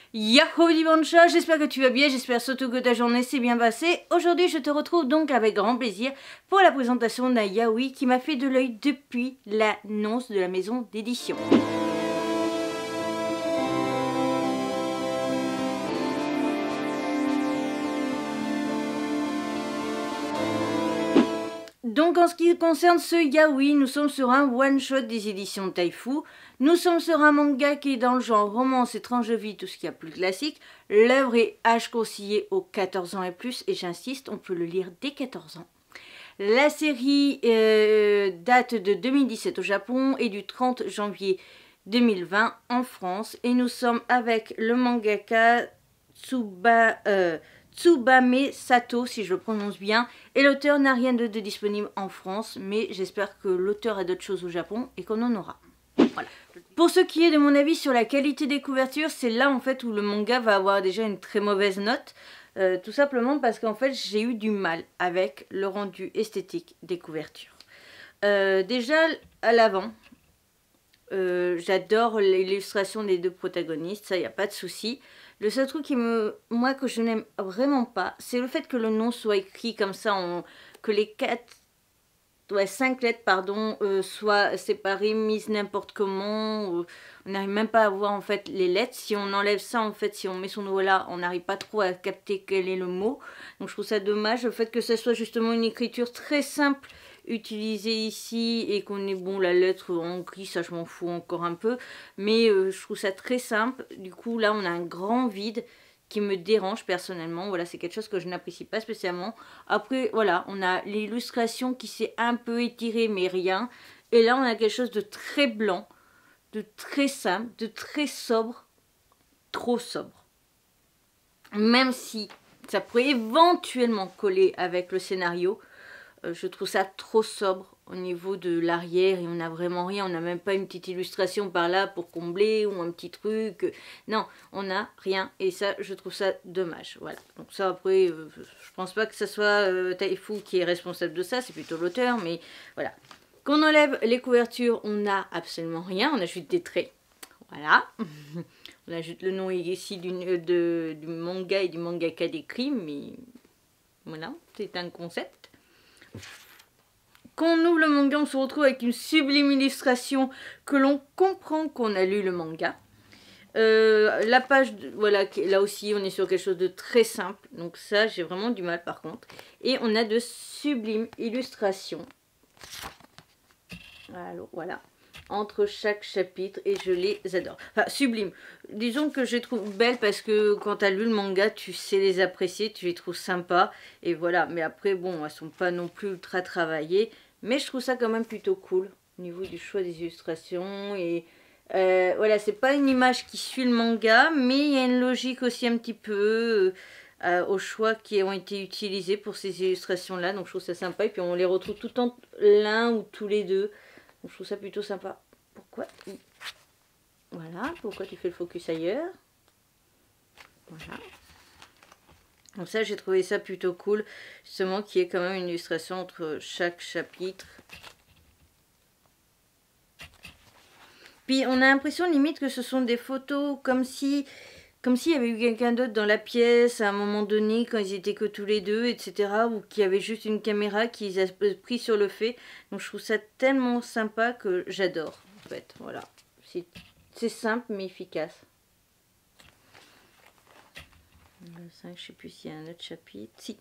Yahoo Dimanche, j'espère que tu vas bien, j'espère surtout que ta journée s'est bien passée. Aujourd'hui je te retrouve donc avec grand plaisir pour la présentation d'un yaoi qui m'a fait de l'œil depuis l'annonce de la maison d'édition. Donc en ce qui concerne ce yaoi, nous sommes sur un one-shot des éditions Taifu. Nous sommes sur un manga qui est dans le genre romance, étrange vie, tout ce qu'il y a plus classique. L'œuvre est âge conseillé aux 14 ans et plus, et j'insiste, on peut le lire dès 14 ans. La série date de 2017 au Japon et du 30 janvier 2020 en France. Et nous sommes avec le mangaka Tsubame Sato, si je le prononce bien, et l'auteur n'a rien de disponible en France, mais j'espère que l'auteur a d'autres choses au Japon et qu'on en aura. Voilà. Pour ce qui est de mon avis sur la qualité des couvertures, c'est là en fait où le manga va avoir déjà une très mauvaise note, tout simplement parce qu'en fait j'ai eu du mal avec le rendu esthétique des couvertures. Déjà à l'avant, j'adore l'illustration des deux protagonistes, ça y a pas de souci. Le seul truc moi que je n'aime vraiment pas, c'est le fait que le nom soit écrit comme ça, que les 5 lettres pardon, soient séparées, mises n'importe comment. On n'arrive même pas à voir en fait les lettres. Si on enlève ça en fait, si on met son doigt là, on n'arrive pas trop à capter quel est le mot. Donc je trouve ça dommage, le fait que ça soit justement une écriture très simple utilisée ici et qu'on ait bon la lettre en gris, ça je m'en fous encore un peu, mais je trouve ça très simple. Du coup là on a un grand vide qui me dérange personnellement, voilà, c'est quelque chose que je n'apprécie pas spécialement. Après voilà, on a l'illustration qui s'est un peu étirée mais rien, et là on a quelque chose de très blanc, de très simple, de très sobre, trop sobre, même si ça pourrait éventuellement coller avec le scénario. Je trouve ça trop sobre au niveau de l'arrière et on n'a vraiment rien, on n'a même pas une petite illustration par là pour combler ou un petit truc. Non, on n'a rien et ça, je trouve ça dommage. Voilà, donc ça après, je pense pas que ce soit Taifu qui est responsable de ça, c'est plutôt l'auteur, mais voilà. Quand on enlève les couvertures, on n'a absolument rien, on ajoute des traits. Voilà. On ajoute le nom ici du manga et du mangaka décrit, mais voilà, c'est un concept. Quand on ouvre le manga, on se retrouve avec une sublime illustration que l'on comprend qu'on a lu le manga. La page, voilà, là aussi on est sur quelque chose de très simple, donc ça j'ai vraiment du mal par contre. Et on a de sublimes illustrations. Alors voilà, entre chaque chapitre et je les adore. Enfin, sublime. Disons que je les trouve belles parce que quand tu as lu le manga, tu sais les apprécier, tu les trouves sympas. Et voilà, mais après, bon, elles sont pas non plus ultra travaillées. Mais je trouve ça quand même plutôt cool au niveau du choix des illustrations. Et voilà, c'est pas une image qui suit le manga, mais il y a une logique aussi un petit peu aux choix qui ont été utilisés pour ces illustrations-là. Donc je trouve ça sympa. Et puis on les retrouve tout le temps l'un ou tous les deux. Donc, je trouve ça plutôt sympa. Pourquoi? Voilà, pourquoi tu fais le focus ailleurs? Voilà. Donc ça, j'ai trouvé ça plutôt cool. Justement, qu'il y ait quand même une illustration entre chaque chapitre. Puis, on a l'impression limite que ce sont des photos comme s'il y avait eu quelqu'un d'autre dans la pièce à un moment donné, quand ils étaient que tous les deux, etc. Ou qu'il y avait juste une caméra qu'ils a pris sur le fait. Donc je trouve ça tellement sympa que j'adore, en fait. Voilà. C'est simple mais efficace. Le 5, je sais plus s'il y a un autre chapitre. Si.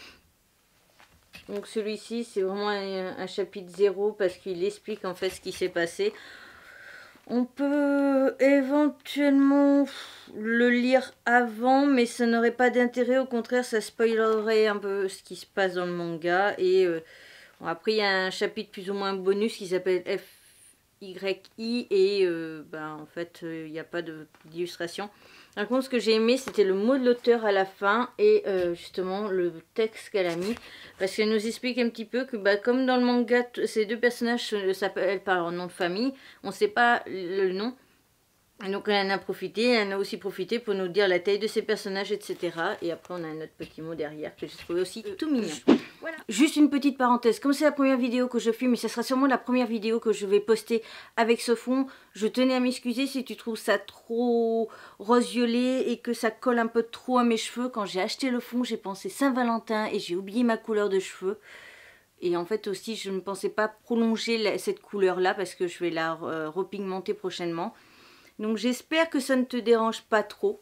Donc celui-ci, c'est vraiment un chapitre 0 parce qu'il explique en fait ce qui s'est passé. On peut éventuellement le lire avant, mais ça n'aurait pas d'intérêt. Au contraire, ça spoilerait un peu ce qui se passe dans le manga. Et bon, après, il y a un chapitre plus ou moins bonus qui s'appelle FYI. Et en fait, il n'y a pas d'illustration. Par contre, ce que j'ai aimé, c'était le mot de l'auteur à la fin et justement le texte qu'elle a mis. Parce qu'elle nous explique un petit peu que comme dans le manga, ces deux personnages s'appellent par leur nom de famille. On ne sait pas le nom. Et donc elle en a profité, elle en a aussi profité pour nous dire la taille de ses personnages, etc. Et après on a un autre petit mot derrière que j'ai trouvé aussi tout mignon. Voilà. Juste une petite parenthèse, comme c'est la première vidéo que je filme, et ça sera sûrement la première vidéo que je vais poster avec ce fond, je tenais à m'excuser si tu trouves ça trop rose-violet et que ça colle un peu trop à mes cheveux. Quand j'ai acheté le fond, j'ai pensé Saint-Valentin et j'ai oublié ma couleur de cheveux. Et en fait aussi, je ne pensais pas prolonger cette couleur-là parce que je vais la repigmenter prochainement. Donc j'espère que ça ne te dérange pas trop,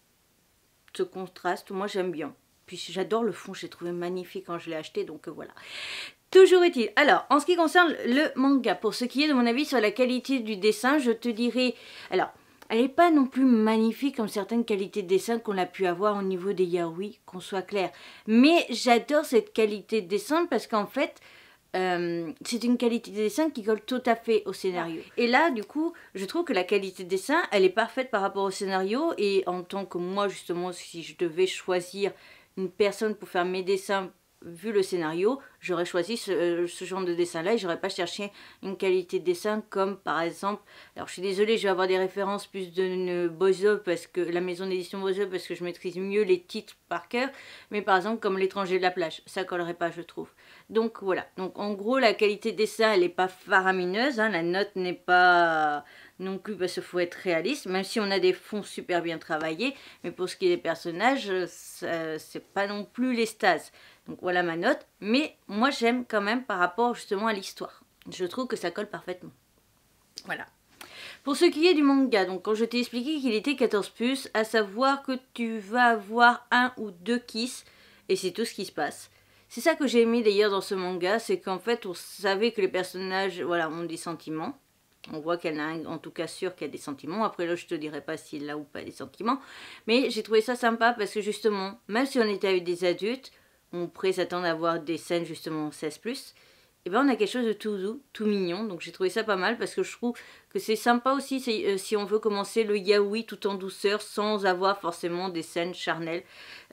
ce contraste. Moi j'aime bien. Puis j'adore le fond, j'ai trouvé magnifique quand je l'ai acheté, donc voilà. Toujours est-il. Alors, en ce qui concerne le manga, pour ce qui est de mon avis sur la qualité du dessin, je te dirais... Alors, elle n'est pas non plus magnifique comme certaines qualités de dessin qu'on a pu avoir au niveau des yaoi, qu'on soit clair. Mais j'adore cette qualité de dessin parce qu'en fait... c'est une qualité de dessin qui colle tout à fait au scénario. Et là, du coup, je trouve que la qualité de dessin, elle est parfaite par rapport au scénario. Et en tant que moi, justement, si je devais choisir une personne pour faire mes dessins, vu le scénario, j'aurais choisi ce genre de dessin-là et j'aurais pas cherché une qualité de dessin comme par exemple, alors je suis désolée, je vais avoir des références plus de Bozo parce que la maison d'édition Bozo parce que je maîtrise mieux les titres par cœur, mais par exemple comme L'étranger de la plage, ça collerait pas je trouve. Donc voilà, donc en gros la qualité de dessin elle est pas faramineuse, hein, la note n'est pas non plus parce qu'il faut être réaliste, même si on a des fonds super bien travaillés, mais pour ce qui est des personnages, c'est pas non plus l'extase. Donc voilà ma note, mais moi j'aime quand même par rapport justement à l'histoire. Je trouve que ça colle parfaitement. Voilà. Pour ce qui est du manga, donc quand je t'ai expliqué qu'il était 14+, à savoir que tu vas avoir 1 ou 2 kiss, et c'est tout ce qui se passe. C'est ça que j'ai aimé d'ailleurs dans ce manga, c'est qu'en fait on savait que les personnages voilà, ont des sentiments. On voit qu'elle a en tout cas sûr qu'il y a des sentiments. Après là je te dirai pas s'il a ou pas des sentiments. Mais j'ai trouvé ça sympa parce que justement, même si on était avec des adultes, on pourrait s'attendre à voir des scènes justement 16+, et ben on a quelque chose de tout doux, tout mignon, donc j'ai trouvé ça pas mal parce que je trouve que c'est sympa aussi si on veut commencer le yaoi tout en douceur sans avoir forcément des scènes charnelles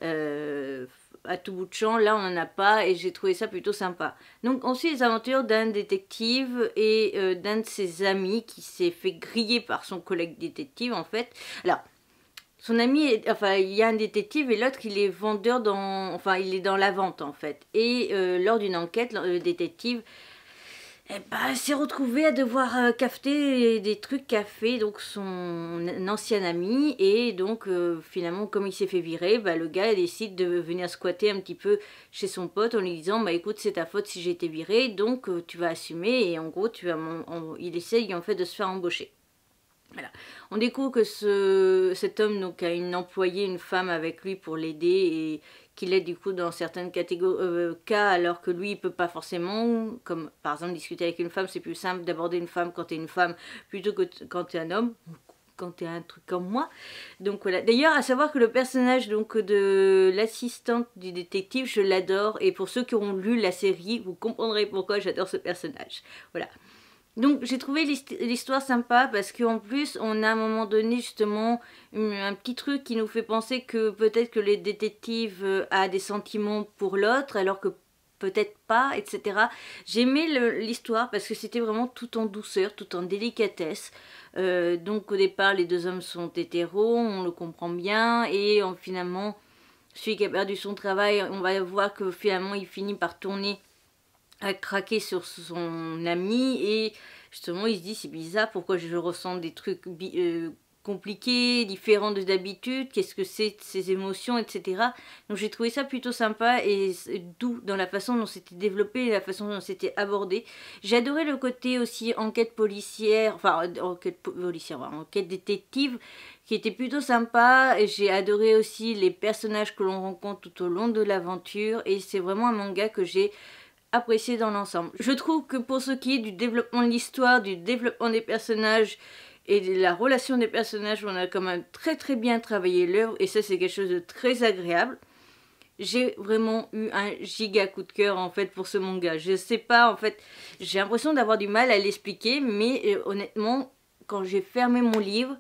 à tout bout de champ. Là on n'en a pas et j'ai trouvé ça plutôt sympa. Donc on suit les aventures d'un détective et d'un de ses amis qui s'est fait griller par son collègue détective en fait. Alors son ami, enfin, il y a un détective et l'autre, il est vendeur dans... Enfin, il est dans la vente, en fait. Et lors d'une enquête, le détective s'est retrouvé à devoir cafeter des trucs qu'a fait donc, son ancien ami. Et donc, finalement, comme il s'est fait virer, le gars décide de venir squatter un petit peu chez son pote en lui disant « Bah écoute, c'est ta faute si j'ai été viré, donc tu vas assumer. » Et en gros, il essaye en fait de se faire embaucher. Voilà. On découvre que cet homme donc, a une employée, une femme avec lui pour l'aider et qu'il aide du coup dans certains cas alors que lui il peut pas forcément, comme par exemple discuter avec une femme, c'est plus simple d'aborder une femme quand tu es une femme plutôt que quand tu es un homme, quand tu es un truc comme moi. Donc voilà. D'ailleurs à savoir que le personnage donc, de l'assistante du détective, je l'adore et pour ceux qui auront lu la série, vous comprendrez pourquoi j'adore ce personnage. Voilà. Donc j'ai trouvé l'histoire sympa parce qu'en plus on a à un moment donné justement un petit truc qui nous fait penser que peut-être que les détectives a des sentiments pour l'autre alors que peut-être pas, etc. J'aimais l'histoire parce que c'était vraiment tout en douceur, tout en délicatesse. Donc au départ les deux hommes sont hétéros, on le comprend bien et finalement celui qui a perdu son travail, on va voir que finalement il finit par tourner à craquer sur son ami et justement il se dit c'est bizarre pourquoi je ressens des trucs compliqués, différents de d'habitude, qu'est-ce que c'est ces émotions, etc. Donc j'ai trouvé ça plutôt sympa et doux dans la façon dont c'était développé et la façon dont c'était abordé. J'ai adoré le côté aussi enquête policière, enfin enquête policière, enquête détective qui était plutôt sympa. J'ai adoré aussi les personnages que l'on rencontre tout au long de l'aventure et c'est vraiment un manga que j'ai apprécié dans l'ensemble. Je trouve que pour ce qui est du développement de l'histoire, du développement des personnages et de la relation des personnages, on a quand même très bien travaillé l'œuvre et ça c'est quelque chose de très agréable. J'ai vraiment eu un giga coup de cœur en fait pour ce manga. Je sais pas en fait, j'ai l'impression d'avoir du mal à l'expliquer mais honnêtement quand j'ai fermé mon livre,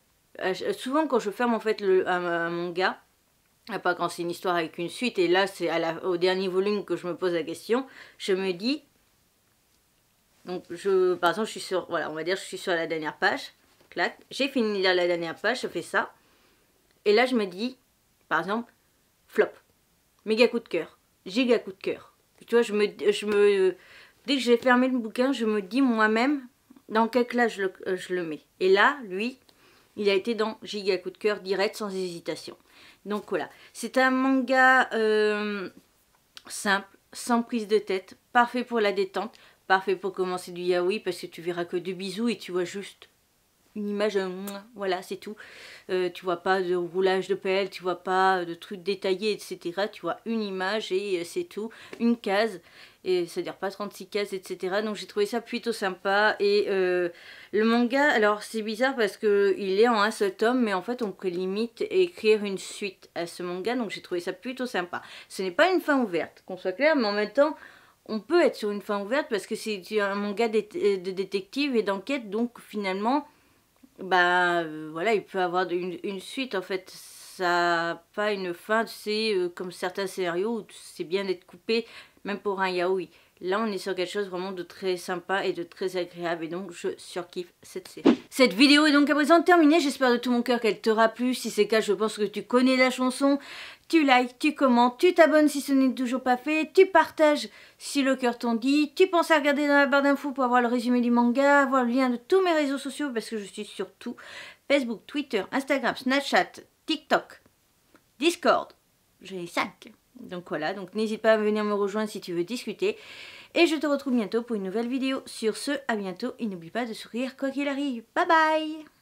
souvent quand je ferme en fait un manga, pas quand c'est une histoire avec une suite, et là c'est au dernier volume que je me pose la question, je me dis, donc par exemple je suis sur, voilà on va dire je suis sur la dernière page, clac, j'ai fini de lire la dernière page, je fais ça. Et là, je me dis, par exemple, flop, méga coup de cœur, giga coup de cœur. Tu vois, dès que j'ai fermé le bouquin, je me dis moi-même dans quelle classe je le mets. Et là, lui, il a été dans giga coup de cœur direct, sans hésitation. Donc voilà, c'est un manga simple, sans prise de tête, parfait pour la détente, parfait pour commencer du yaoi parce que tu verras que de bisous et tu vois juste une image, voilà, c'est tout. Tu vois pas de roulage de pelle, tu vois pas de trucs détaillés, etc. Tu vois une image et c'est tout, une case, et c'est-à-dire pas 36 cases, etc. Donc j'ai trouvé ça plutôt sympa. Et le manga, alors c'est bizarre parce que il est en un seul tome, mais en fait on peut limite écrire une suite à ce manga, donc j'ai trouvé ça plutôt sympa. Ce n'est pas une fin ouverte, qu'on soit clair, mais en même temps, on peut être sur une fin ouverte parce que c'est un manga de détective et d'enquête, donc finalement, bah voilà, il peut avoir une suite en fait. Ça n'a pas une fin, c'est comme certains scénarios où c'est bien d'être coupé, même pour un yaoi. Là, on est sur quelque chose vraiment de très sympa et de très agréable. Et donc, je surkiffe cette série. Cette vidéo est donc à présent terminée. J'espère de tout mon cœur qu'elle t'aura plu. Si c'est le cas, je pense que tu connais la chanson. Tu likes, tu commentes, tu t'abonnes si ce n'est toujours pas fait. Tu partages si le cœur t'en dit. Tu penses à regarder dans la barre d'infos pour avoir le résumé du manga, avoir le lien de tous mes réseaux sociaux parce que je suis sur tout. Facebook, Twitter, Instagram, Snapchat, TikTok, Discord. J'en ai 5. Donc voilà, donc n'hésite pas à venir me rejoindre si tu veux discuter. Et je te retrouve bientôt pour une nouvelle vidéo. Sur ce, à bientôt et n'oublie pas de sourire quoi qu'il arrive. Bye bye!